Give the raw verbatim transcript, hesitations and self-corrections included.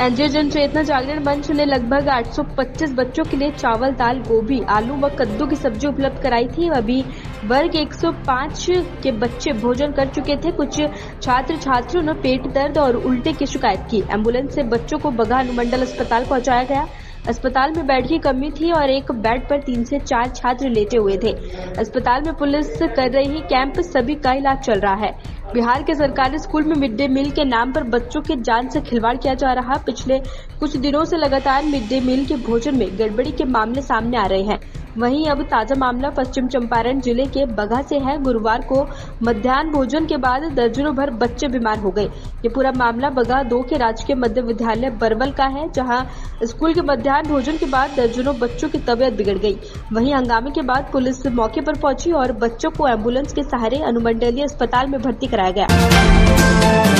NGO जन चेतना जागरण मंच ने लगभग आठ सौ पच्चीस बच्चों के लिए चावल, दाल, गोभी, आलू व कद्दू की सब्जी उपलब्ध कराई थी। अभी वर्ग एक सौ पाँच के बच्चे भोजन कर चुके थे। कुछ छात्र छात्रियों ने पेट दर्द और उल्टे की शिकायत की। एम्बुलेंस से बच्चों को बगहा अनुमंडल अस्पताल पहुंचाया गया। अस्पताल में बेड की कमी थी और एक बेड पर तीन से चार छात्र लेटे हुए थे। अस्पताल में पुलिस कर रही कैंप, सभी का इलाज चल रहा है। बिहार के सरकारी स्कूल में मिड डे मील के नाम पर बच्चों की जान से खिलवाड़ किया जा रहा। पिछले कुछ दिनों से लगातार मिड डे मील के भोजन में गड़बड़ी के मामले सामने आ रहे हैं। वहीं अब ताजा मामला पश्चिम चंपारण जिले के बगहा से है। गुरुवार को मध्याह्न भोजन के बाद दर्जनों भर बच्चे बीमार हो गए। ये पूरा मामला बगहा दो के राजकीय मध्य विद्यालय बरवल का है, जहां स्कूल के मध्याह्न भोजन के बाद दर्जनों बच्चों की तबीयत बिगड़ गई। वहीं हंगामे के बाद पुलिस मौके पर पहुंची और बच्चों को एम्बुलेंस के सहारे अनुमंडलीय अस्पताल में भर्ती कराया गया।